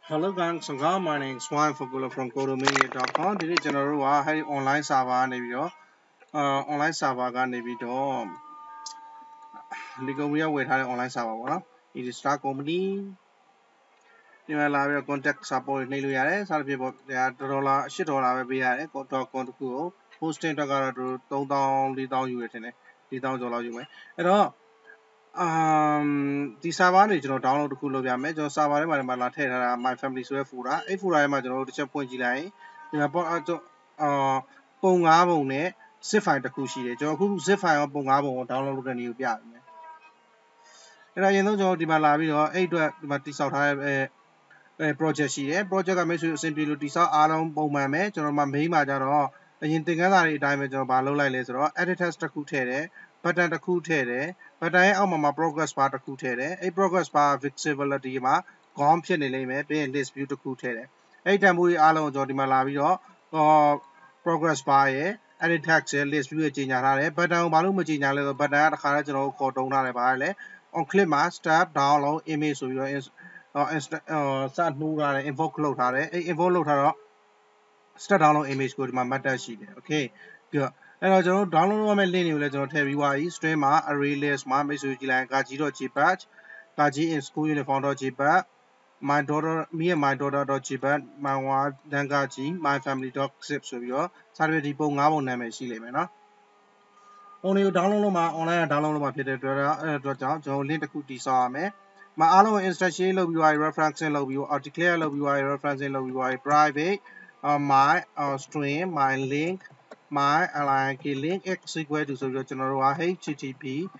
Hello guys, my name is Swan Fogula from codomedia.com. Today general hari online server နေပြီးတော့online server ကနေပြီးတော့ဒီကုမ္ပဏီကဝယ်ထားတဲ့ online server ပေါ့နော်ဒီ Star Company ဒီမှာလာပြီးတော့ contact support နှိပ်လို့ရတယ်စသဖြင့်ပေါ့$$8ပဲပေးရတယ် .com တစ်ခုကို hosting အတွက်ကတော့3000 4000ယူရထင်တယ်4000ကျော်လောက်ယူမယ်အဲ့တော့ဒီ server နေကျွန်တော် download တစ်ခုလုပ်ပြမယ်ကျွန်တော် server ထဲမှာလာထည့်ထားတာ my family ဆိုတဲ့ folder အဲ့ folder ထဲမှာကျွန်တော်တို့တစ်ချက်ဖွင့်ကြည့်လိုက်ရင်ဒီမှာပေါ့ပုံ5ပုံနဲ့ zip file တစ်ခုရှိတယ်ကျွန်တော်အခု zip file ရောပုံ5ပုံကို download လုပ်တဲ့နည်းကိုပြပေးမယ်အဲ့တော့အရင်ဆုံးကျွန်တော်ဒီမှာလာပြီးတော့အဲ့အတွက်ဒီမှာတိစောက်ထားတဲ့project ရှိတယ် project ကမိတ်ဆွေအဆင်ပြေလို့တိစောက်အားလုံးပုံမှန်ပဲကျွန်တော်main မှာကြတော့အရင်သင်ခန်းစာတွေအတိုင်းပဲကျွန်တော်ဗာလုပ်လိုက်လဲဆိုတော့ edit text တစ်ခုထည့်တယ် button တစ်ခုထည့်တယ် button ရဲ့အောက်မှာ progress bar တစ်ခုထည့်တယ်အဲ့ progress bar visibility မှာ gone ဖြစ်နေလိမ့်မယ်ပြီးရင် list view တစ်ခုထည့်တယ်အဲ့တန်ဖိုးကြီးအားလုံးကိုကျွန်တော်ဒီမှာလာပြီးတော့progress bar ရဲ့ edit text ရဲ့ list view ရဲ့ကြီးညာထားတယ် button ကိုဘာလို့မကြီးညာလဲဆိုတော့ button ကတခါတည်းကျွန်တော်ခေါ်တုံးထားတယ်ဗာလေ on click မှာ step download image ဆိုပြီးတော့စနှိုးထားတယ် invoke လုပ်ထားတယ်အဲ့ invoke လုပ်ထားတော့ step download image ကိုဒီမှာမှတ်တတ်ရှိတယ် okay good အဲ့တော့ကျွန်တော် download လုပ်ရမယ့် link တွေကိုလည်းကျွန်တော်ထည့်ပြီးသွားပြီ string မှာ array list မှာမိတ်ဆွေကြည့်လိုက် gaji.jpg gaji in school uniform.jpg my daughter me and my daughter.jpg my one dan gaji my family.zip ဆိုပြီးတော့စသဖြင့်ဒီပုံ5ပုံနာမည်ရှိလိမ့်မယ်နော်ပုံတွေကို download လုပ်မှာ online က download လုပ်မှာဖြစ်တဲ့အတွက်ကြောင့်ကျွန်တော် link တစ်ခုတည်ဆောက်ရမယ်မအားလုံး instruction လုပ်ပြီးသွားပြီ referencing လုပ်ပြီး declare လုပ်ပြီးသွားပြီ referencing လုပ်ပြီးသွားပြီ private my string my link my link link x equal to ဆိုပြီးတော့ကျွန်တော်တို့က http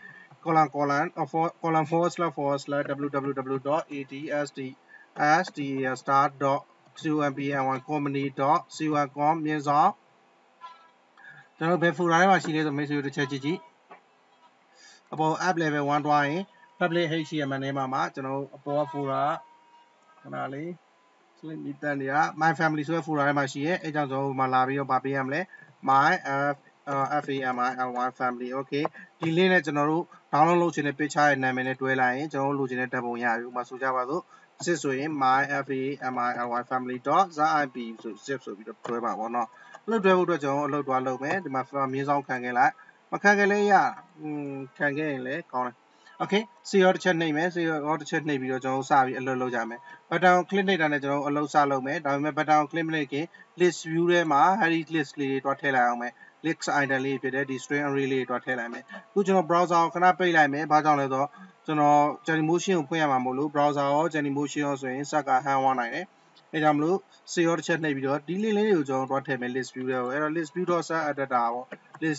://www.adstar.company.com မြင်းဆောင်ကျွန်တော်ဘယ် folder ထဲမှာရှိလဲဆိုမိတ်ဆွေတို့တစ်ချက်ကြည့်ကြည့်အပေါ် app level 1တွားရင် public html ထဲမှာကျွန်တော်အပေါ် folder ခဏလေး select မိတန်တွေက my family ဆိုတဲ့ folder ထဲမှာရှိရဲအဲကြောင့်ကျွန်တော်ဒီမှာလာပြီးတော့ဗာပေးရမလဲ my family okay ဒီ link နဲ့ကျွန်တော်တို့ download လုပ်ချင်တဲ့ picture ရဲ့နာမည်နဲ့တွဲလိုက်ရင်ကျွန်တော်တို့လိုချင်တဲ့ဓာတ်ပုံရပြီဥပမာဆိုကြပါစို့စစ်ဆိုရင် my family.zip ဆို zip ဆိုပြီးတော့တွဲပါပေါ့နော်အဲ့လိုတွဲဖို့အတွက်ကျွန်တော်အလုပ်သွားလုပ်မယ်ဒီမှာမြင်းဆောင်ခံခဲ့လိုက်မခံခဲ့လဲရခံခဲ့ရင်လည်းကောင်းတယ် okay စီရောတစ်ချက်နှိပ်မယ်စီရောတစ်ချက်နှိပ်ပြီးတော့ကျွန်တော်စပြီးအလုပ်လုပ်ကြမယ် button ကို click နှိပ်တာနဲ့ကျွန်တော်အလုပ်စလုပ်မယ်ဒါပေမဲ့ button ကို click မနှိပ်ခင် list view ထဲမှာ Harry list လေးတွေတွားထည့်လိုက်အောင်မယ် list item လေးဖြစ်တဲ့ဒီ string array လေးတွေတွားထည့်လိုက်မယ်အခုကျွန်တော် browser ကိုခဏပိတ်လိုက်မယ်ဘာကြောင့်လဲဆိုတော့ကျွန်တော် Genymotion ကိုဖွင့်ရမှာမို့လို့ browser ရော Genymotion ရောဆိုရင်စက်ကဟန်ဝါနိုင်တယ်အဲကြောင့်မလို့စီရောတစ်ချက်နှိပ်ပြီးတော့ဒီ link လေးတွေကိုကျွန်တော်တွားထည့်မယ် list view ထဲကိုအဲ့တော့ list view.set editor ပေါ့ list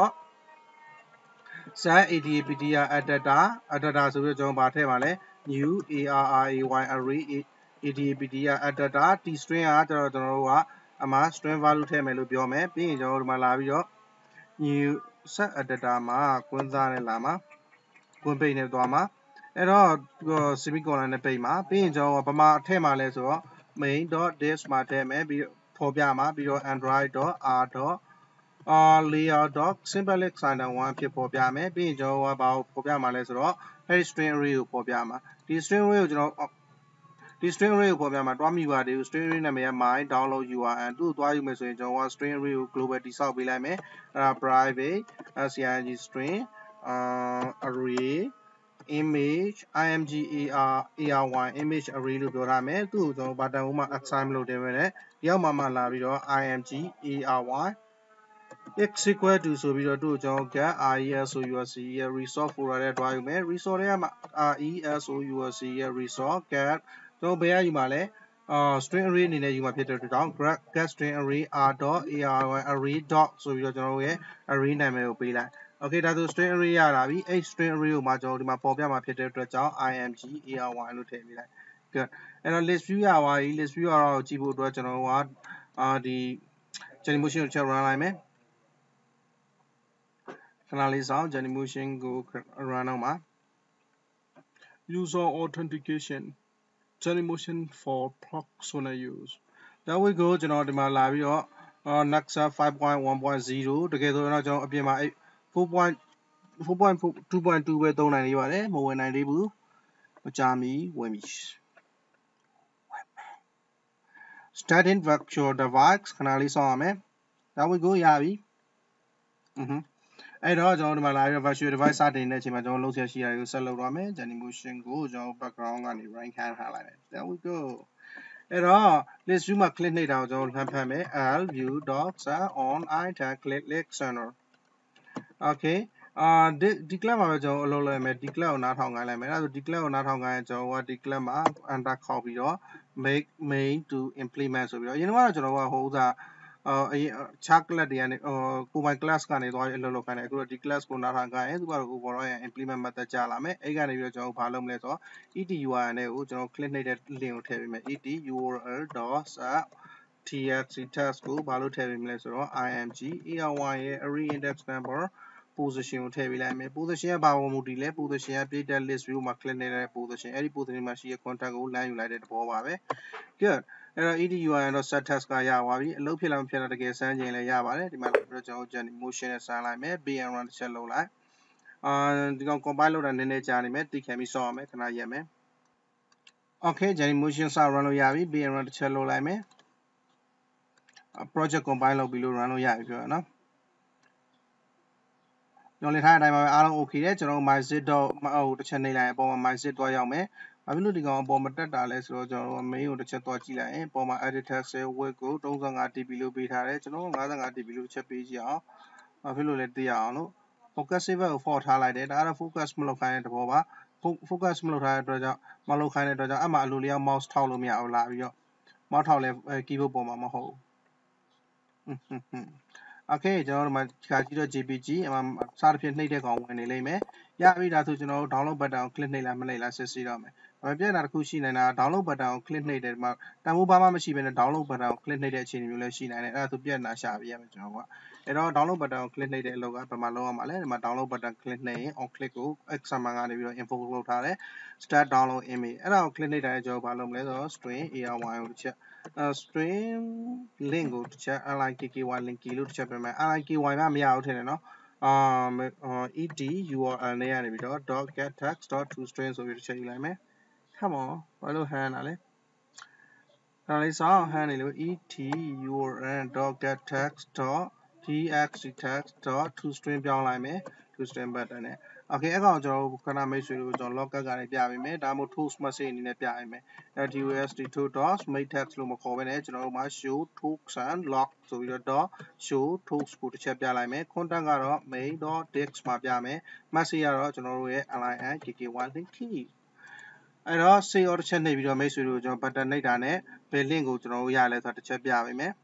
view.set editor ဆိုပြီးတော့ကျွန်တော်ဗာထည့်ပါလဲ new array array editor t string ကကျွန်တော်တို့ကအမှာ string value ထည့်မယ်လို့ပြောမယ်ပြီးရင်ကျွန်တော်တို့ဒီမှာလာပြီးတော့ new set editor မှာကွင်းသားနဲ့လာမှာကွင်းပိတ်နဲ့သွားမှာအဲ့တော့ semicolon နဲ့ပိတ်မှာပြီးရင်ကျွန်တော်ဗမာထည့်မှာလဲဆိုတော့ main.disk မှာထည့်မယ်ပြီးဖော်ပြမှာပြီးတော့ android.r layer.simplex item 1ဖြစ်ပေါ်ပြမယ်ပြီးရင်ကျွန်တော်ကဘာကိုပေါ်ပြမှာလဲဆိုတော့အဲဒီ string array ကိုပေါ်ပြမှာဒီ string array ကိုကျွန်တော်ဒီ string array ကိုပေါ်ပြမှာတွားမိပါတယ် string array နာမည်က my download url သူ့ကိုတွားယူမယ်ဆိုရင်ကျွန်တော်က string array ကို global တိစောက်ပေးလိုက်မယ်အဲ့ဒါ private string array image image array လို့ပြောထားမယ်သူ့ကိုကျွန်တော် button မှာ assign မလုပ်တယ်ပဲနဲ့ဒီအောက်မှာလာပြီးတော့ imgary x equal to ဆိုပြီးတော့သူ့ကိုကျွန်တော် get resource ရဲ့ resource folder ထဲတွားယူမယ် resource ထဲမှာ resource ရဲ့ resource get ကျွန်တော်ဘယ်ရယူမှာလဲstring array အနေနဲ့ယူမှာဖြစ်တဲ့အတွက်ကြောင့် get string array r.array dot ဆိုပြီးတော့ကျွန်တော်ရဲ့ array နာမည်ကိုပေးလိုက် okay ဒါဆို string array ရလာပြီအဲ့ string array ကိုမှကျွန်တော်ဒီမှာပေါ်ပြမှာဖြစ်တဲ့အတွက်ကြောင့် imgary လို့ထည့်ပေးလိုက် good အဲ့တော့ list view ရသွားပြီ list view ရတော့ကြည့်ဖို့အတွက်ကျွန်တော်ကဒီ Genymotion ကိုချက် run လိုက်မယ်ခဏလေးစောင့် Genymotion ကို run အောင်ပါ user authentication Genymotion for personal use there we go ကျွန်တော်ဒီမှာလာပြီးတော့Nexa 5.1.0 တကယ်ဆိုတော့ကျွန်တော်အပြင်မှာ4.2.2 ပဲသုံးနိုင်နေပါတယ်မဝင်နိုင်သေးဘူးမကြမီဝင်ပြီ starting virtual device ခဏလေးစောင့်ရမယ် There we go ရပြီအဲ့တော့ကျွန်တော်ဒီမှာလာပြီး virtual device စတင်တဲ့အချိန်မှာကျွန်တော်လုံးဆက်ရှိရတွေကိုဆက်လုပ်ရမယ် Genymotion ကိုကျွန်တော် background ကနေ rank ခံထားလိုက်မယ် There we go အဲ့တော့ list view မှာ click နှိပ်တာကိုကျွန်တော်လှမ်းဖတ်မယ် l view docs on I tag click center okay ဒီ class မှာပဲကျွန်တော်အလုပ်လုပ်ရမယ်ဒီ class ကိုနားထောင်ခိုင်းလိုက်မယ်အဲ့ဒါဆိုဒီ class ကိုနားထောင်ခိုင်းရင်ကျွန်တော်ကဒီ class မှာ enter ခေါက်ပြီးတော့ make main to implement ဆိုပြီးတော့အရင်ကတော့ကျွန်တော်ကဟိုဥစားချာ class တွေကနေကိုပိုင် class ကနေသွားပြီးအလုပ်လုပ်ခိုင်းတယ်အခုတော့ဒီ class ကိုနားထောင်ခိုင်းရင်သူကတော့ overall ရဲ့ implement method ကြာလာမယ်အဲ့ကနေပြီးတော့ကျွန်တော်ဘာလုပ်မလဲဆိုတော့ edurl နဲ့ကိုကျွန်တော် click နှိပ်တဲ့ link ကိုထည့်ပေးမယ် edurl.txt test ကိုဘာလို့ထည့်ပေးမလဲဆိုတော့ img AR1 ရဲ့ array index number position ကိုထည့်ပေးလိုက်မယ် position ကဘာပေါ်မူတည်လဲ position က data list view မှာ click နေတဲ့ position အဲ့ဒီ position မှာရှိတဲ့ content ကိုလမ်းယူလိုက်တဲ့သဘောပါပဲ good အဲ့တော့ edurl တော့ set task ကရသွားပြီအလုပ်ဖြစ်လားမဖြစ်လားတကယ်စမ်းချိန်လည်းရပါတယ်ဒီမှာကျွန်တော် Genymotion နဲ့စမ်းလိုက်မယ် bn run တစ်ချက်လုပ်လိုက်ဒီကောင် compile လုပ်တာနည်းနည်းကြာနေမယ်တိခံပြီးစောင့်ရမယ်ခဏရက်မယ် okay Genymotion စ run လို့ရပြီ bn run တစ်ချက်လုပ်လိုက်မယ် project compile လုပ်ပြီးလို့ run လို့ရပြီပြောရနော်ကျွန်တော်လည်းထားတဲ့အတိုင်းပါပဲအားလုံး okay တယ်ကျွန်တော် myzip တော့ဟိုတစ်ချက်နှိပ်လိုက်ရင်အပေါ်မှာ myzip သွားရောက်မယ်ဘာဖြစ်လို့ဒီကောင်အပေါ်မှာတက်တာလဲဆိုတော့ကျွန်တော် main ကိုတစ်ချက်သွားကြည့်လိုက်ရင်အပေါ်မှာ edit text width ကို 35dp လို့ပေးထားတယ်ကျွန်တော် 55dp လို့တစ်ချက်ပေးကြည့်အောင်ဘာဖြစ်လို့လဲသိရအောင်လို့ focus saver ကို for ထားလိုက်တယ်ဒါကတော့ focus မလုပ်ခိုင်းတဲ့သဘောပါ focus မလုပ်ထားတဲ့အတွက်ကြောင့်မလုပ်ခိုင်းတဲ့အတွက်ကြောင့်အမှအလိုလျောက် mouse ထောက်လို့မရဘူးလာပြီးတော့ mouse ထောက်လဲ keyboard ပေါ်မှာမဟုတ်ဘူးOkay ကျွန်တော်တို့မှာခါကြည့်တော့ JPG အမှစားတစ်ဖြစ်နှိပ်တဲ့ကောင်ဝင်နေလိမ့်မယ်ရပြီဒါဆိုကျွန်တော်တို့ download button ကို click နှိပ်လိုက်မနှိပ်လိုက်စစ်ဆေးတော့မယ်ပြဿနာတစ်ခုရှိနေတာ download button ကို click နှိပ်တယ်ဒီမှာတန်ဖိုးဘာမှမရှိဘဲနဲ့ download button ကို click နှိပ်တဲ့အခြေအနေမျိုးလည်းရှိနိုင်တယ်အဲ့ဒါဆိုပြဿနာရှာပြရမယ်ကျွန်တော်ကအဲ့တော့ download button ကို click နှိပ်တဲ့အလုပ်ကဘယ်မှာလုပ်ရမှာလဲဒီမှာ download button click နှိပ်ရင် on click ကို xml ကနေပြီးတော့ info လုပ်ထားတယ် start download image အဲ့ဒါကို click နှိပ်တာလည်းကျွန်တော်ဘာလုပ်မလဲဆိုတော့ string AR1 ကိုတစ်ချက်string link ကိုတစ်ချက် likky link key လို့တစ်ချက်ပြမယ် likky ကမရဘူးထင်တယ်နော်edurl နဲ့ရနေပြီးတော့ .gettext.toString ဆိုပြီးတစ်ချက်ယူလိုက်မယ် come on ဘာလို့ဟန်တာလဲဒါလေးစောင့်ဟန်နေလို့ edurl.gettext.txttext.toString ပြောင်းလိုက်မယ် toString button နဲ့ okay အဲ့ကောင်ကျွန်တော်တို့ခဏမိတ်ဆွေတို့ကျွန်တော် logcat ကနေပြပေးမယ်ဒါမှမဟုတ် toast message အနေနဲ့ပြပေးမယ်dost.make_text လို့မခေါ်ဘဲနဲ့ကျွန်တော်တို့မှာ show toast and log ဆိုပြီးတော့ show toast ကိုတစ်ချက်ပြလိုက်မယ် content ကတော့ main.text မှာပြမယ် message ကတော့ကျွန်တော်တို့ရဲ့ linkky link key အဲ့တော့ save ရောတစ်ချက်နှိပ်ပြီးတော့မိတ်ဆွေတို့ကျွန်တော် button နှိပ်တာနဲ့ဘယ် link ကိုကျွန်တော်တို့ရလဲဆိုတာတစ်ချက်ပြပေးမယ်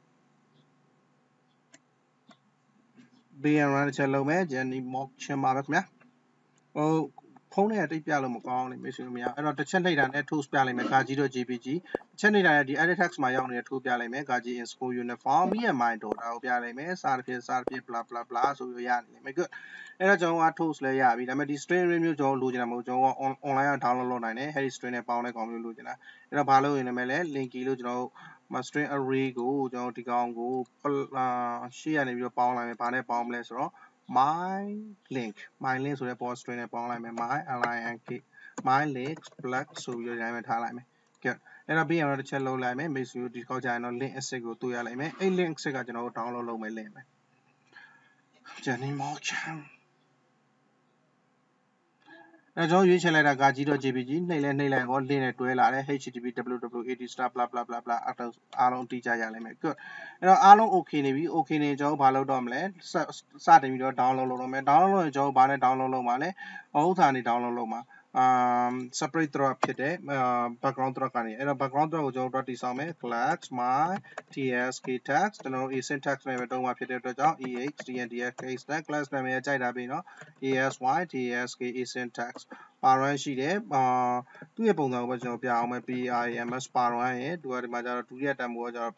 bn run တစ်ချက်လုပ်မယ် Genymotion ပါပဲခင်ဗျာဟိုဖုန်းနဲ့တိတ်ပြလို့မကောင်းဘူးမိတ်ဆွေတို့မရအဲ့တော့တစ်ချက်နှိပ်တာနဲ့ tools ပြလိုက်မယ် gaji.jpg တစ်ချက်နှိပ်တာနဲ့ဒီ edit text မှာရောက်နေတဲ့ tool ပြလိုက်မယ် gaji in school uniform me and my daughter ကိုပြလိုက်မယ်စသဖြင့် bla bla bla ဆိုပြီးရနေမယ် good အဲ့တော့ကျွန်တော်က tools လည်းရပြီဒါပေမဲ့ဒီ string array မျိုးကျွန်တော်လိုချင်တာမဟုတ်ကျွန်တော်က online က download လုပ်နိုင်တယ်အဲ့ဒီ string နဲ့ပေါင်းတဲ့ကောင်မျိုးလိုချင်တာအဲ့တော့ဘာလုပ်ရင်လည်း linky လို့ကျွန်တော်တို့ string array ကိုကျွန်တော်ဒီကောင်ကိုရှေ့ရနေပြီးတော့ပေါင်းလိုက်မယ်ဘာနဲ့ပေါင်းမလဲဆိုတော့my link ဆိုတဲ့ post string နဲ့ပေါင်းလိုက်မယ် my link black ဆိုပြီးတော့ဒီမှာထားလိုက်မယ် good အဲ့တော့ပြီးရင်တော့တစ်ချက်လုံးလိုက်မယ်မိတ်ဆွေတို့ဒီခေါက်ကြရင်တော့ link asset ကိုတွေ့ရလိုက်မယ်အဲ့ link asset ကကျွန်တော်တို့ download လုပ်မယ် link ပဲ Genymotion အဲ့ကျွန်တော်ရွေးချယ်လိုက်တာ gaji.jpg နှိပ်လဲနှိပ်လိုက်တော့ link နဲ့တွဲလာတယ် http www.at bla bla bla bla အားလုံးတိကျရလိမ့်မယ် good အဲ့တော့အားလုံး okay နေပြီ okay နေကျွန်တော်ဘာလုပ်တော့မလဲစတင်ပြီးတော့ download လုပ်တော့မယ် download လုပ်ရင်ကျွန်တော်ဘာနဲ့ download လုပ်မှာလဲဥထာနေ download လုပ်မှာseparate thread ဖြစ်တဲ့background thread ကနေအဲ့တော့ background thread ကိုကျွန်တော်တို့တည်ဆောက်မယ် class my tsk text ကျွန်တော်တို့ async text နဲ့ပဲတုံးမှာဖြစ်တဲ့အတွက်ကြောင့် extndx class နာမည်ကြိုက်တာပြီနော် asy tsk async text ပါ run ရှိတယ်သူ့ရဲ့ပုံစံကိုပဲကျွန်တော်ပြအောင်မယ် prams ပါ run ရဲ့သူကဒီမှာကျတော့ဒုတိယတန်ဖိုးကကျတော့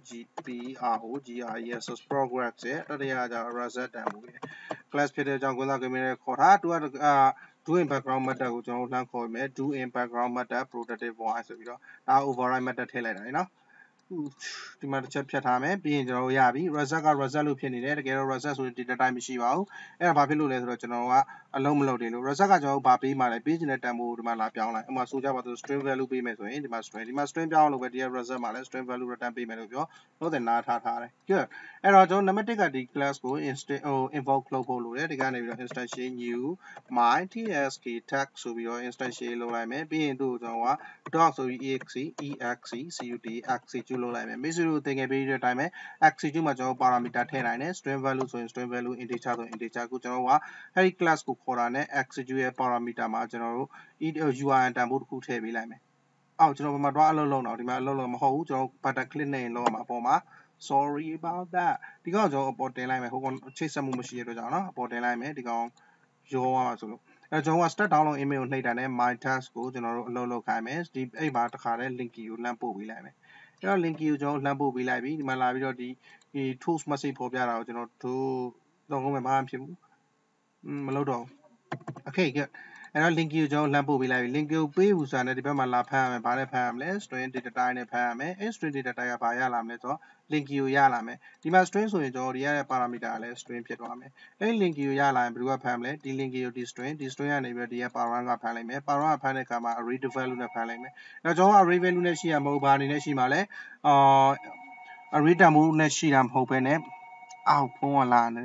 progress progress ရဲ့တတိယကကျတော့ result တန်ဖိုးရဲ့ class ဖြစ်တဲ့အကြောင်းကိုသာခင်ဗျာခေါ်ထားသူကdo in background method ကိုကျွန်တော်လှမ်းခေါ်မယ် do in background method productive voice ဆိုပြီးတော့ဒါ override method ထည့်လိုက်တာလေနော်ဒီမှာတစ်ချက်ဖြတ်ထားမယ်ပြီးရင်ကျွန်တော်တို့ရပြီ result က result လို့ဖြစ်နေတယ်တကယ်တော့ result ဆိုရင် data type မရှိပါဘူးအဲ့ဒါဘာဖြစ်လို့လဲဆိုတော့ကျွန်တော်ကအလုံးမလုပ်တယ်လို့ result ကကျွန်တော်တို့ဘာပေးမှလဲပေးချင်တဲ့တန်ဖိုးဒီမှာလာပြောင်းလိုက်ဥပမာဆိုကြပါစို့ string value ပေးမယ်ဆိုရင်ဒီမှာ string ပြောင်းလို့ပဲဒီက result မှာလဲ string value return ပေးမယ်လို့ပြောလို့တယ်နားထားထားတယ် good အဲ့တော့ကျွန်တော်နံပါတ်1ကဒီ class ကို invoke လုပ်ဖို့လိုတယ်ဒီကနေပြီးတော့ instantiate new my tsk tag ဆိုပြီးတော့ instantiate လုပ်လိုက်မယ်ပြီးရင်သူ့ကိုကျွန်တော်က dog ဆိုပြီး exe cut လုပ်လိုက်မယ်မိတ်ဆွေတို့သင်ခဲ့ပြီးတဲ့အတိုင်းပဲ exe မှာကျွန်တော် parameter ထည့်နိုင်တယ် string value ဆိုရင် string value integer ဆိုရင် integer ကိုကျွန်တော်ကအဲ့ဒီ class ကိုခေါ်တာနဲ့ exe ရဲ့ parameter မှာကျွန်တော်တို့ URL တန်ဖိုးတစ်ခုထည့်ပေးလိုက်မယ်အော်ကျွန်တော်ဘာမှတော့အလုပ်လုပ်တော့ဒီမှာအလုပ်လုပ်မဟုတ်ဘူးကျွန်တော် button click နဲ့ရင်လောက်ရမှာအပေါ်မှာ sorry about that ဒီကောင်ကျွန်တော်အပေါ်တင်လိုက်မယ်ဟိုကောင်ချိတ်ဆက်မှုမရှိရတဲ့ကြောင့်เนาะအပေါ်တင်လိုက်မယ်ဒီကောင်ရောသွားမှာဆိုလို့အဲကျွန်တော်က start download email ကိုနှိပ်တာနဲ့ my task ကိုကျွန်တော်တို့အလုပ်လုပ်ခိုင်းမယ်ဒီအဲ့မှာတစ်ခါတည်း link ကိုလှမ်းပို့ပေးလိုက်မယ်အဲ့တော့ link ကိုကျွန်တော်လှမ်းပို့ပေးလိုက်ပြီဒီမှာလာပြီးတော့ဒီ tools message ပေါ်ပြတာကိုကျွန်တော်တို့တော့ကုန်မယ်ဘာမှမဖြစ်ဘူးမလုပ်တော့ okay good အဲ့တော့ link ကိုကျွန်တော်လှမ်းပို့ပေးလိုက်ပြီ link ကိုပေးဘူးဆိုတာနဲ့ဒီဘက်မှာလာဖမ်းရမယ်ဘာနဲ့ဖမ်းရမလဲ string data type နဲ့ဖမ်းရမယ်အဲ့ string data type ကဘာရလာမလဲဆိုတော့ link ကိုရလာမယ်ဒီမှာ string ဆိုရင်ကျွန်တော်ဒီရတဲ့ parameter ကလည်း string ဖြစ်သွားမယ်အဲ့ link ကိုရလာရင်ဘယ်သူကဖမ်းမလဲဒီ link ကိုဒီ string ကနေပြီးတော့ဒီက parent ကဖမ်းလိုက်မယ် parent ကဖမ်းတဲ့အခါမှာ array value နဲ့ဖမ်းလိုက်မယ်အဲ့တော့ကျွန်တော် array value နဲ့ရှိရမဟုတ်ဘာအနေနဲ့ရှိမှာလဲarray တန်ဖိုးနဲ့ရှိတာမဟုတ်ဘဲနဲ့အောက်ဖုံးကလာနေ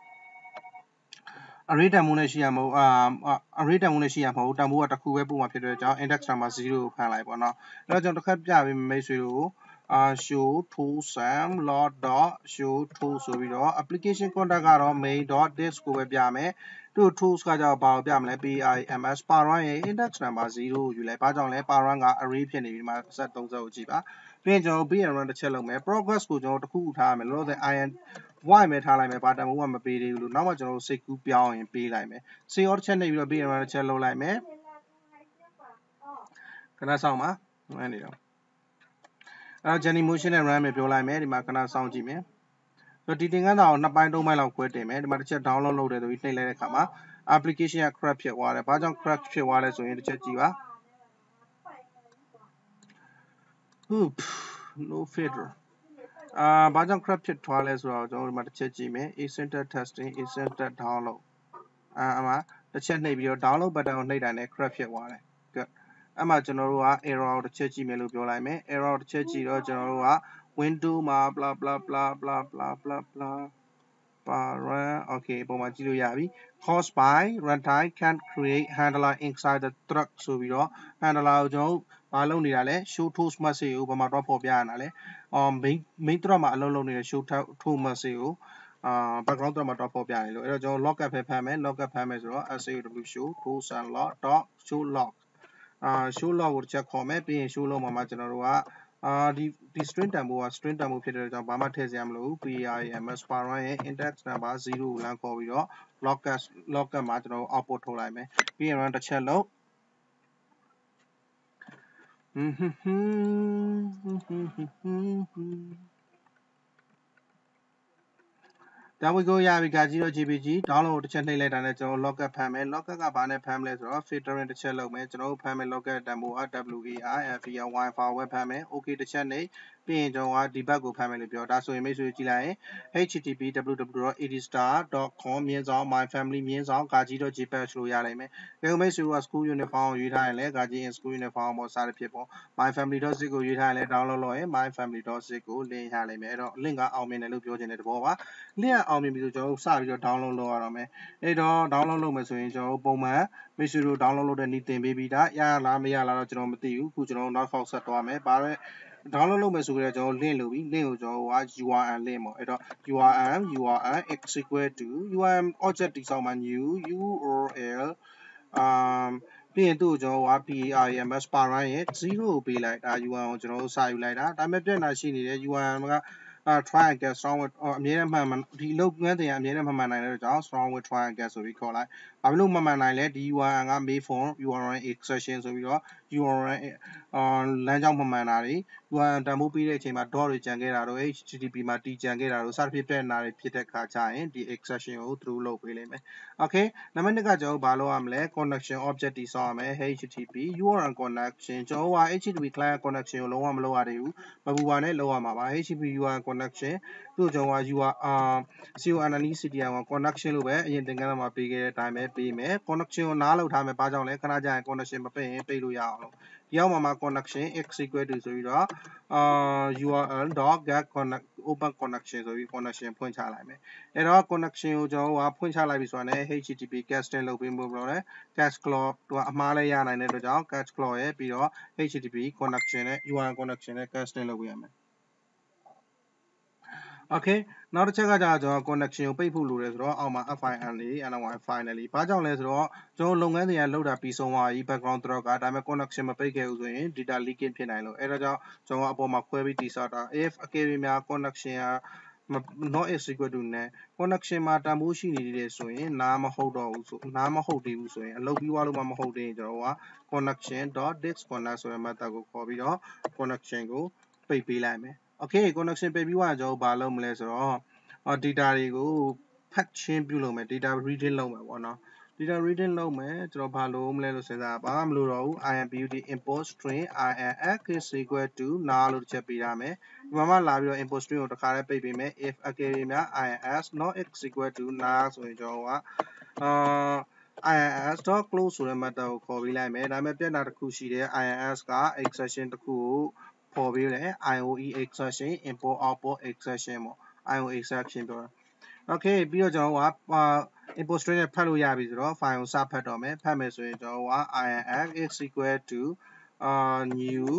array တန်ဖိုးနဲ့ရှိရမဟုတ်array တန်ဖိုးနဲ့ရှိရမဟုတ်တန်ဖိုးကတစ်ခုပဲပို့မှာဖြစ်တဲ့ကြောင့် index number 0ကိုဖမ်းလိုက်ပေါ့နော်အဲ့တော့ကျွန်တော်တစ်ခါပြပေးမိတ်ဆွေတို့show toSum lot dot show to ဆိုပြီးတော့ application contact ကတော့ main.this ကိုပဲပြမယ်သူ့ tools ကကြောင့်ဘာကိုပြမလဲ pims parent ရဲ့ index number 0ကိုယူလိုက်ဘာကြောင့်လဲ parent က array ဖြစ်နေပြီဒီမှာဆက်30ကိုကြည့်ပါပြီးရင်ကျွန်တော် run တစ်ချက်လုပ်မယ် progress ကိုကျွန်တော်တစ်ခုခုထားရမယ်လို့ဆို y ပဲထားလိုက်မယ်ဘာတန်ဖိုးမှမပေးသေးဘူးလို့နောက်မှကျွန်တော်တို့စိတ်ကူးပြောင်းရင်ပေးလိုက်မယ် CO တစ်ချက်နှိပ်ပြီးတော့ run တစ်ချက်လုပ်လိုက်မယ်ခဏဆောင်ပါမှန်းနေတော့အဲ့တော့ Jenny motion နဲ့ run မယ်ပြောလိုက်မယ်ဒီမှာခဏဆောင်ကြည့်မယ်ဆိုတော့ဒီသင်ခန်းစာကို2ပိုင်း3ပိုင်းလောက်ခွဲတင်မယ်ဒီမှာတစ်ချက် download လုပ်တယ်ဆိုပြီးနှိပ်လိုက်တဲ့အခါမှာ application က crash ဖြစ်သွားတယ်ဘာကြောင့် crash ဖြစ်သွားလဲဆိုရင်တစ်ချက်ကြည့်ပါ no filter ဘာကြောင့် crash ဖြစ်သွားလဲဆိုတော့ကျွန်တော်ဒီမှာတစ်ချက်ကြည့်မယ် async testing async download အမှတစ်ချက်နှိပ်ပြီးတော့ download button ကိုနှိပ်တာနဲ့ crash ဖြစ်သွားတယ်အဲ့မှာကျွန်တော်တို့က error ကိုတစ်ချက်ကြည့်မယ်လို့ပြောလိုက်မယ် error တစ်ချက်ကြည့်တော့ကျွန်တော်တို့က window မှာ blah blah blah blah blah blah blah parent okay ပုံမှာကြည့်လို့ရပြီ caused by runtime can't create handler inside the thread ဆိုပြီးတော့ handler ကိုကျွန်တော်တို့ဘာလုပ်နေတာလဲ show tools message ကိုဘာမှတော့ပေါ်ပြရတာလဲmain thread မှာအလုပ်လုပ်နေတဲ့ show tools message ကိုbackground thread မှာတော့ပေါ်ပြနေလို့အဲ့တော့ကျွန်တော် logcat ပဲဖမ်းမယ် logcat ဖမ်းမယ်ဆိုတော့ saw show tools and log dot show log show log ကိုတစ်ချက်ခေါ်မယ်ပြီးရင် show log မှာကျွန်တော်တို့ကဒီ string တန်ဖိုးက string တန်ဖိုးဖြစ်တဲ့ကြောင့်ဘာမှထည့်စရာမလိုဘူး pims parent ရဲ့ index number 0ကိုလမ်းခေါ်ပြီးတော့ logcat မှာကျွန်တော်တို့ output ထုတ်လိုက်မယ်ပြီးရင် run တစ်ချက်လုပ်ဒါဝီကိုရပြီကကြီးတော့ GPG download ကိုတစ်ချက်နှိပ်လိုက်တာနဲ့ကျွန်တော် logcat ဖမ်းမယ် logcat ကဘာနဲ့ဖမ်းမလဲဆိုတော့ filtering တစ်ချက်လုပ်မယ်ကျွန်တော်တို့ဖမ်းမယ် logcat တန်ဖိုး WAR file ဝယ်ဖမ်းမယ် okay တစ်ချက်နှိပ်ပြီးရင်ကျွန်တော်က debug ကိုဖမ်းမယ်လို့ပြောဒါဆိုရင်မိတ်ဆွေကြည့်လိုက်ရင် http://www.edstar.com myfamily လို့ရနိုင်မယ်ဒီမိတ်ဆွေက school uniform ကိုရွေးထားရင်လည်းin school uniform ပေါ်စသဖြင့်ပေါ့ myfamily.zip ကိုရွေးထားရင်လည်း download လုပ်ရင် myfamily.zip ကို link ရနိုင်မယ်အဲ့တော့ link ကအောင်မြင်တယ်လို့ပြောချင်တဲ့သဘောပါ link ကအောင်မြင်ပြီဆိုကျွန်တော်တို့စပြီးတော့ download လုပ်ရတော့မယ်အဲ့တော့ download လုပ်မယ်ဆိုရင်ကျွန်တော်တို့ပုံမှန်မိတ်ဆွေတို့ download လုပ်တဲ့နည်းသင်ပေးပြီးသားရလားမရလားတော့ကျွန်တော်မသိဘူးအခုကျွန်တော်တို့နောက်ဖောက်ဆက်သွားမယ်ဘာလဲ download လုပ်မယ်ဆိုကြတော့ကျွန်တော် link လုပ်ပြီး link ကိုကျွန်တော်က URL link ပေါ့အဲ့တော့ URL x equal to URL object တိစောက်မှာ new URL ပြီးရင်သူ့ကိုကျွန်တော်က pims parent ရဲ့0ကိုပေးလိုက်ဒါ URL ကိုကျွန်တော်တို့စာယူလိုက်တာဒါပေမဲ့ပြဿနာရှိနေတယ် URL ကtry and get strong with အမြဲတမ်းမှန်ဒီလုပ်ငန်းတင်အမြဲတမ်းမှန်နိုင်တဲ့ကြောင့် strong with try and get ဆိုပြီးခေါ်လိုက်ဘာဖြစ်လို့မှန်နိုင်လဲဒီ URL က made for URL exception ဆိုပြီးတော့ URL လမ်းကြောင်းမမှန်တာတွေ URL တန်ဖိုးပေးတဲ့အချိန်မှာ dot တွေကျန်ခဲ့တာတို့ HTTP မှာ t ကျန်ခဲ့တာတို့စသဖြင့်ပြဿနာတွေဖြစ်တဲ့ခါကျရင်ဒီ exception ကို through လုပ်ပေးလိမ့်မယ် okay နံပါတ်2ကကျွန်တော်ဘာလုပ်ရမလဲ connection object တည်ဆောက်ရမယ် HTTP URL connection ကျွန်တော်က HTTP client connection ကိုလုံးဝမလုပ်ရသေးဘူးမပူပါနဲ့လုပ်ရမှာပါ HTTP URL connection သူ့ကျွန်တော်က CONNECTION connection လို့ပဲအရင်သင်ခန်းစာမှာပေးခဲ့တဲ့အတိုင်းပဲပေးမယ် connection ကိုနားလောက်ထားမယ်ဘာကြောင့်လဲခဏကြာရင် connection မပိတ်ရင်ပိတ်လို့ရအောင်လို့ဒီအောက်မှာ connection x equal to ဆိုပြီးတော့url.get connect open connection ဆိုပြီး connection ဖွင့်ချလိုက်မယ်အဲ့တော့ connection ကိုကျွန်တော်ကဖွင့်ချလိုက်ပြီဆိုတာနဲ့ HTTP casting လုပ်ပေးဖို့ပြောတယ် cache clause သူကအမှားလဲရနိုင်တဲ့အတွက်ကြောင့် cache clause ရဲ့ပြီးတော့ HTTP connection နဲ့ URL connection နဲ့ casting လုပ်ပေးရမယ်Okay နောက်တစ်ချက်ကကျွန်တော် connection ကိုပိတ်ဖို့လိုတယ်ဆိုတော့အောက်မှာ finally ဘာကြောင့်လဲဆိုတော့ကျွန်တော်လုပ်ငန်းတွေကလောက်တာပြီးဆုံးသွားပြီ background thread ကဒါပေမဲ့ connection မပိတ်ခဲ့ဘူးဆိုရင် data leaking ဖြစ်နိုင်လို့အဲ့ဒါကြောင့်ကျွန်တော်အပေါ်မှာခွဲပြီးတည်ဆောက်တာ if အကယ်၍များ connection ကnot is equal to နဲ့ connection မှာတန်ဖိုးရှိနေသေးတယ်ဆိုရင်နားမဟုတ်သေးဘူးဆိုရင်အလုပ်ပြီးသွားလို့မဟုတ်သေးရင်ကျွန်တော်က connection.disconnect ဆိုတဲ့ method ကိုခေါ်ပြီးတော့ connection ကိုပိတ်ပေးလိုက်မယ်Okay connection ပိတ်ပြီးသွားရင်ကျွန်တော်ဘာလုပ်မလဲဆိုတော့ data တွေကိုဖတ်ချင်းပြုလုပ်မယ် data reading လုပ်မယ်ပေါ့နော် data reading လုပ်မယ်ကျွန်တော်ဘာလုပ်မလဲလို့စဉ်းစားဘာမှမလုပ်တော့ဘူး import import string inx is equal to နားလို့တစ်ချက်ပေးရမယ်ဒီမှာမှလာပြီးတော့ import string ကိုတစ်ခါတည်းပိတ်ပေးမယ် if အကယ်၍များ inx not x equal to နားဆိုရင်ကျွန်တော်ကins.close ဆိုတဲ့ method ကိုခေါ်ပေးလိုက်မယ်ဒါပေမဲ့ပြဿနာတစ်ခုရှိတယ် ins က exception တစ်ခုကိုပေါ်ပေးတယ် IOE exception import output exception ပေါ့ IOE exception ပြောတာ Okay ပြီးတော့ကျွန်တော်ကimport string နဲ့ဖတ်လို့ရပြီဆိုတော့ file ကိုစဖတ်တော့မယ်ဖတ်မယ်ဆိုရင်ကျွန်တော်က inx is equal to new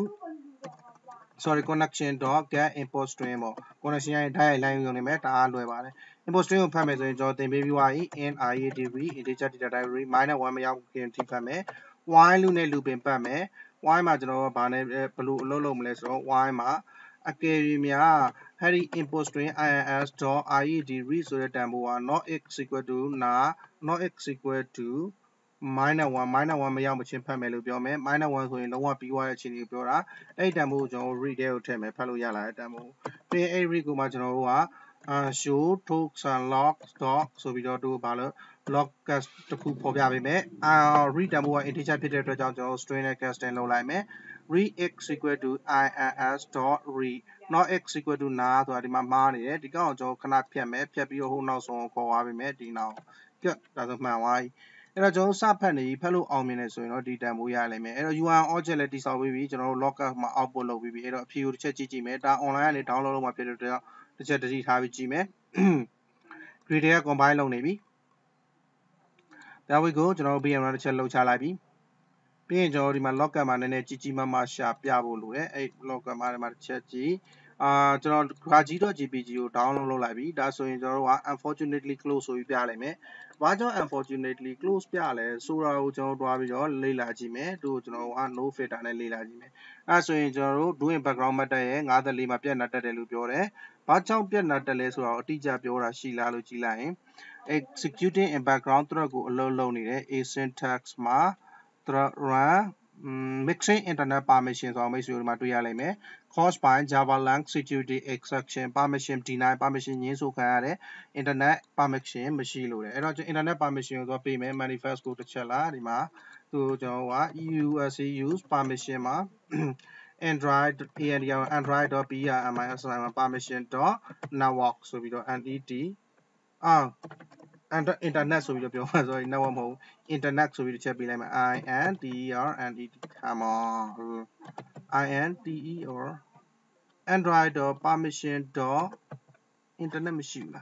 connection.get import string ပေါ့ connection ရဲ့ တိုက်ရိုက် line 用နေမယ်တအားလွယ်ပါတယ် import string ကိုဖတ်မယ်ဆိုရင်ကျွန်တော်သင်ပေးပြီးသွားပြီ int iadb integer data directory -1 မရောက်ခင်ထိဖတ်မယ် while loop နဲ့ looping ပတ်မယ် while မှာကျွန်တော်ကဘာနဲ့ဘယ်လိုအလုပ်လုပ်မလဲဆိုတော့ while မှာအကယ်၍များအဲ့ဒီ import string ins.iadb ဆိုတဲ့တန်ဖိုးက not x equal to နာ not x equal to -1 မရောက်မချင်းဖတ်မယ်လို့ပြောမယ် -1 ဆိုရင်လုံးဝပြီးသွားတဲ့အခြေအနေကိုပြောတာအဲ့ဒီတန်ဖိုးကိုကျွန်တော် read ထဲကိုထည့်မယ်ဖတ်လို့ရလာတဲ့တန်ဖိုးပြီးရင်အဲ့ read ကိုမှကျွန်တော်တို့ကshow tokes and logs dot ဆိုပြီးတော့သူဘာလို့ log cast တခုပေါ်ပြပေးမယ် read တန်ဖိုးက integer ဖြစ်တဲ့အတွက်ကြောင့်ကျွန်တော် string နဲ့ casting လုပ်လိုက်မယ် read x equal to ins dot read not x equal to နာဆိုတာဒီမှာမှားနေတယ်ဒီကောင်ကိုကျွန်တော်ခဏဖြတ်မယ်ဖြတ်ပြီးတော့ဟိုနောက်ဆုံးကိုခေါ်သွားပေးမယ်ဒီနောက်ကဲဒါဆိုမှန်သွားပြီအဲ့တော့ကျွန်တော်စဖတ်နေပြီဖတ်လို့အောင်မြင်နေဆိုရင်တော့ဒီတန်ဖိုးရလိမ့်မယ်အဲ့တော့ URL object လည်းတိစောက်ပြီးပြီကျွန်တော်တို့ logger မှာ output လုပ်ပြီးပြီအဲ့တော့အဖြေကိုတစ်ချက်ကြည့်မယ်ဒါ online ကနေ download လုပ်မှာဖြစ်တဲ့အတွက်တစ်ချက်တတိထားပြီးကြည့်မယ် grid က combine လုပ်နေပြီ there we go ကျွန်တော်တို့ VM တစ်ချက်လှုပ်ချလိုက်ပြီပြီးရင်ကျွန်တော်ဒီမှာ logger မှာနည်းနည်းကြီးမားမားရှာပြဖို့လိုတယ်အဲ့ logger မှာဒီမှာတစ်ချက်ကြည့်ကျွန်တော် graji.jpg ကို download လုပ်လိုက်ပြီဒါဆိုရင်ကျွန်တော်တို့က unfortunately close ဆိုပြီးပြလိုက်မယ်ဘာကြောင့် unfortunately close ပြလဲဆိုတာကိုကျွန်တော်တွားပြီးတော့လေ့လာကြည့်မယ်သူ့ကိုကျွန်တော်က no filter နဲ့လေ့လာကြည့်မယ်အဲဆိုရင်ကျွန်တော်တို့ doing background method ရဲ့54မှာပြဿနာတက်တယ်လို့ပြောတယ်ဘာကြောင့်ပြဿနာတက်လဲဆိုတာကိုအတိအကျပြောတာရှိလားလို့ကြည့်လိုက်ရင် executing in background thread ကိုအလုပ်လုပ်နေတဲ့ asyntax မှာ thread run mixing internet permission ဆိုအောင်မိတ်ဆွေတို့မှာတွေ့ရလိမ့်မယ် caused by java lang security exception permission deny permission ညင်းဆိုခံရတဲ့ internet permission မရှိလို့တယ်အဲ့တော့ internet permission ကိုသွားပေးမယ် manifest ကိုတစ်ချက်လာဒီမှာသူကျွန်တော်က EUSC use permission မှာandroid.prmis permission.network ဆိုပြီးတော့ net internet ဆိုပြီးတော့ပြောမှာ sorry network မဟုတ် internet ဆိုပြီးတစ်ချက်ပေးလိုက်မယ် INTERNET come on INTER android.permission. internet မရှိဘူးလား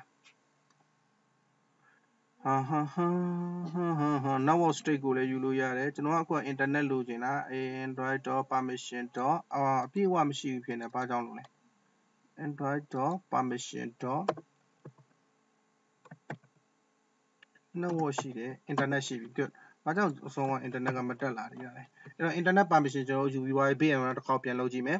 network state ကိုလည်းယူလို့ရတယ်ကျွန်တော်ကအခုက internet လိုချင်တာ android.permission. အပြည့်အဝမရှိဘူးဖြစ်နေဘာကြောင့်လို့လဲ android.permission. network ရှိတယ် internet ရှိပြီ good ဘာကြောင့်အဆုံးက internet ကမတက်လာနေရလဲအဲ့တော့ internet permission ကျွန်တော်ယူပြီးသွားပြီ VM တစ်ခေါက်ပြန်လုပ်ကြည့်မယ်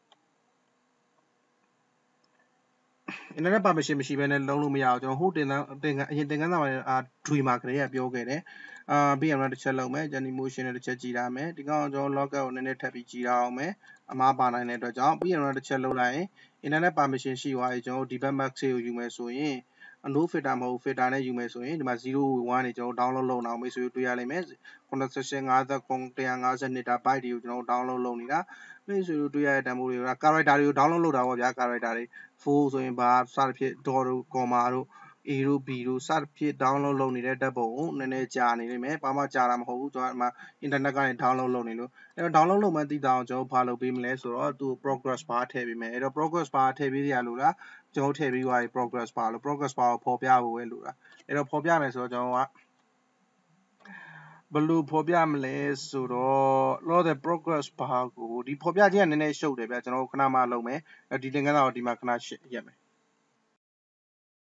internet permission မရှိဘဲနဲ့လုံးလို့မရအောင်ကျွန်တော်ဟိုတင်အရင်သင်ခန်းစာမှာတွေမှာကလေးကပြောခဲ့တယ်ပြီးရင်တော့တစ်ချက်လုံးမယ် animation နဲ့တစ်ချက်ကြည့်ရမယ်ဒီကောင်ကျွန်တော် log out ကိုနည်းနည်းထပ်ပြီးကြည့်ရအောင်မယ်အမှားပါနိုင်တဲ့အတွက်ကြောင့်ပြီးရင်တော့တစ်ချက်လုံးလိုက်ရင် internet permission ရှိသွားရင်ကျွန်တော် debug max ကိုယူမယ်ဆိုရင် no filter မဟုတ် filter နဲ့ယူမယ်ဆိုရင်ဒီမှာ0 1နေကျွန်တော် download လုပ်အောင်မိတ်ဆွေတွေ့ရလိမ့်မယ် connection 152 byte တွေကိုကျွန်တော် download လုပ်နေတာမိတ်ဆွေတို့တွေ့ရတဲ့တန်ဖိုးတွေက character တွေကို download လုပ်တာပေါ့ဗျာ character တွေ full ဆိုရင်ဘာစသဖြင့် dot တို့ comma တို့ A တို့ B တို့စသဖြင့် download လုပ်နေတဲ့ဓာတ်ပုံကိုနည်းနည်းကြာနေလိမ့်မယ်ဘာမှကြာတာမဟုတ်ဘူးကျွန်တော်ဒီမှာ internet ကနေ download လုပ်နေလို့အဲ့တော့ download လုပ်မှသိတာအောင်ကျွန်တော်ဘာလုပ်ပေးမလဲဆိုတော့သူ progress bar ထည့်ပေးမယ်အဲ့တော့ progress bar ထည့်ပေးရလို့လားကျွန်တော်ထည့်ပေးသွားပြီ progress bar လို့ progress bar ကိုဖော်ပြဖို့ပဲလို့လားအဲ့တော့ဖော်ပြမယ်ဆိုတော့ကျွန်တော်ကဘယ်လိုဖော်ပြမလဲဆိုတော့လောတဲ့ progress bar ကိုဒီဖော်ပြခြင်းကနည်းနည်းရှုပ်တယ်ဗျာကျွန်တော်ခဏမှလုပ်မယ်ဒီသင်ခန်းစာကိုဒီမှာခဏရက်မယ်